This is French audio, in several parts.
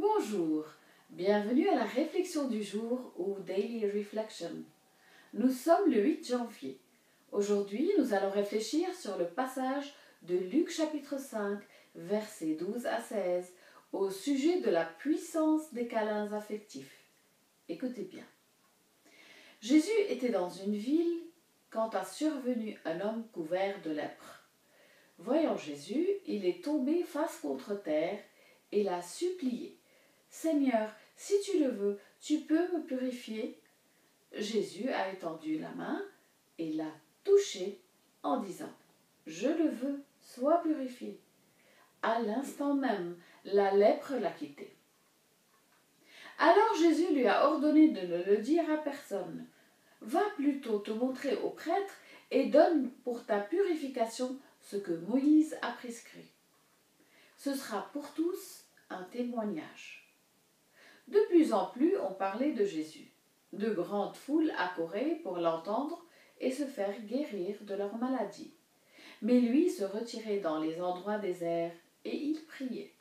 Bonjour, bienvenue à la réflexion du jour ou Daily Reflection. Nous sommes le 8 janvier. Aujourd'hui, nous allons réfléchir sur le passage de Luc chapitre 5, versets 12 à 16, au sujet de la puissance des câlins affectifs. Écoutez bien. Jésus était dans une ville quand a survenu un homme couvert de lèpre. Voyant Jésus, il est tombé face contre terre et l'a supplié. « Seigneur, si tu le veux, tu peux me purifier ?» Jésus a étendu la main et l'a touché en disant « Je le veux, sois purifié. » À l'instant même, la lèpre l'a quitté. Alors Jésus lui a ordonné de ne le dire à personne. « Va plutôt te montrer au prêtre et donne pour ta purification ce que Moïse a prescrit. Ce sera pour tous un témoignage. » De plus en plus, on parlait de Jésus. De grandes foules accouraient pour l'entendre et se faire guérir de leur maladie. Mais lui se retirait dans les endroits déserts et il priait.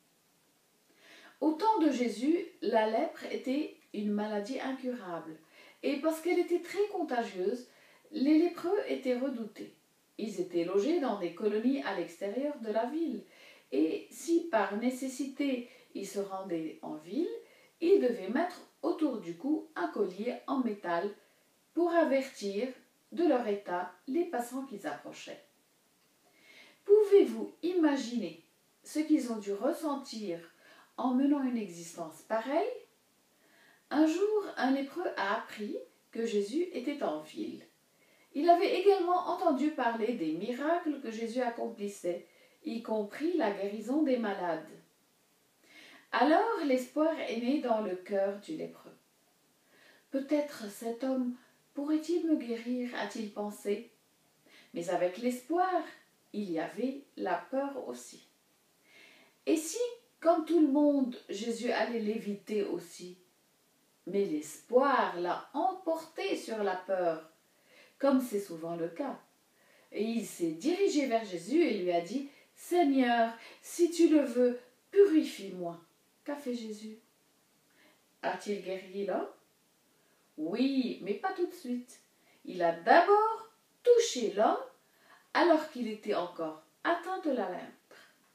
Au temps de Jésus, la lèpre était une maladie incurable et parce qu'elle était très contagieuse, les lépreux étaient redoutés. Ils étaient logés dans des colonies à l'extérieur de la ville et si par nécessité ils se rendaient en ville, ils devaient mettre autour du cou un collier en métal pour avertir de leur état les passants qui s'approchaient. Pouvez-vous imaginer ce qu'ils ont dû ressentir en menant une existence pareille? Un jour, un lépreux a appris que Jésus était en ville. Il avait également entendu parler des miracles que Jésus accomplissait, y compris la guérison des malades. Alors l'espoir est né dans le cœur du lépreux. Peut-être cet homme pourrait-il me guérir, a-t-il pensé. Mais avec l'espoir, il y avait la peur aussi. Et si, comme tout le monde, Jésus allait l'éviter aussi? Mais l'espoir l'a emporté sur la peur, comme c'est souvent le cas. Et il s'est dirigé vers Jésus et lui a dit « Seigneur, si tu le veux, purifie-moi. » Qu'a fait Jésus? A-t-il guéri l'homme? Oui, mais pas tout de suite. Il a d'abord touché l'homme alors qu'il était encore atteint de la lèpre.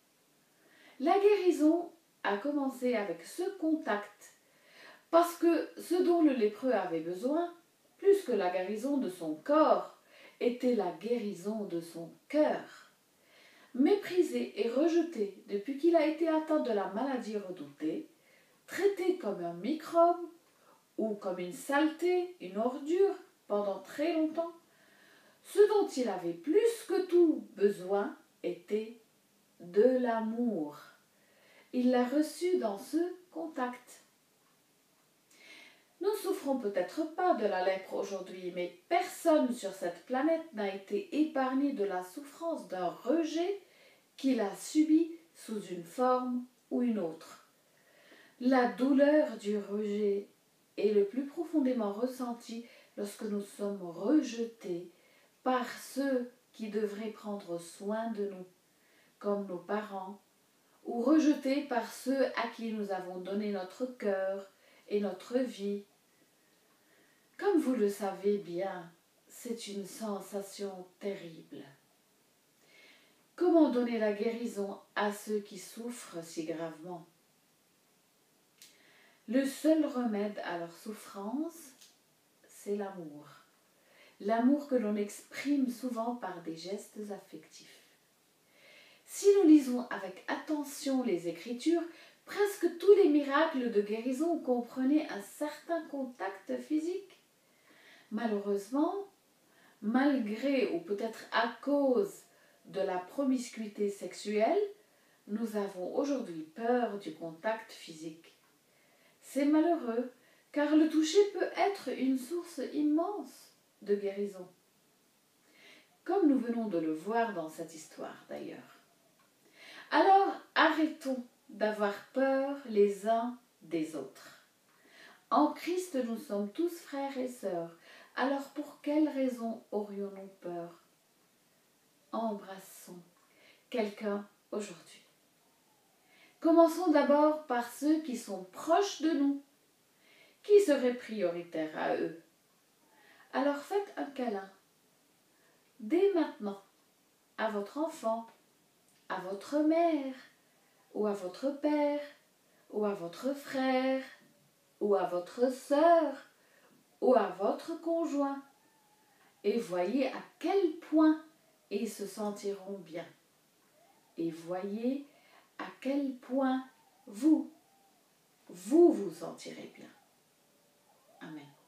La guérison a commencé avec ce contact, parce que ce dont le lépreux avait besoin, plus que la guérison de son corps, était la guérison de son cœur. Méprisé et rejeté depuis qu'il a été atteint de la maladie redoutée, traité comme un microbe ou comme une saleté, une ordure pendant très longtemps, ce dont il avait plus que tout besoin était de l'amour. Il l'a reçu dans ce contact. Nous ne souffrons peut-être pas de la lèpre aujourd'hui, mais personne sur cette planète n'a été épargné de la souffrance d'un rejet qu'il a subi sous une forme ou une autre. La douleur du rejet est le plus profondément ressentie lorsque nous sommes rejetés par ceux qui devraient prendre soin de nous, comme nos parents, ou rejetés par ceux à qui nous avons donné notre cœur et notre vie. Comme vous le savez bien, c'est une sensation terrible. Comment donner la guérison à ceux qui souffrent si gravement? Le seul remède à leur souffrance, c'est l'amour. L'amour que l'on exprime souvent par des gestes affectifs. Si nous lisons avec attention les Écritures, presque tous les miracles de guérison comprenaient un certain contact physique. Malheureusement, malgré ou peut-être à cause de la promiscuité sexuelle, nous avons aujourd'hui peur du contact physique. C'est malheureux, car le toucher peut être une source immense de guérison, comme nous venons de le voir dans cette histoire d'ailleurs. Alors arrêtons d'avoir peur les uns des autres. En Christ, nous sommes tous frères et sœurs. Alors pour quelle raison aurions-nous peur? Embrassons quelqu'un aujourd'hui. Commençons d'abord par ceux qui sont proches de nous. Qui serait prioritaire à eux? Alors faites un câlin, dès maintenant, à votre enfant, à votre mère, ou à votre père, ou à votre frère, ou à votre sœur, ou à votre conjoint, et voyez à quel point ils se sentiront bien. Et voyez à quel point vous vous sentirez bien. Amen.